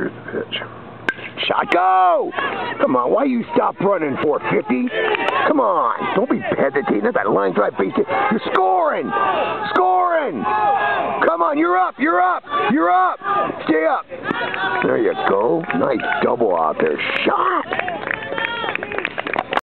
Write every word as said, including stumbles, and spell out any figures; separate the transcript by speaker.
Speaker 1: Here's the pitch.
Speaker 2: Shot, go! Come on, why you stop running for fifty? Come on, don't be hesitating. That's a line drive base hit. You're scoring! Scoring! Come on, you're up, you're up, you're up! Stay up! There you go. Nice double out there. Shot!